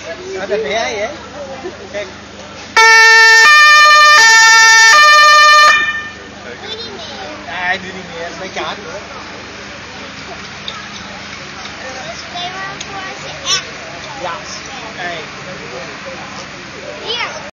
Sao thịt bé vậy? Ai đưa đi nghe mấy chó nữa.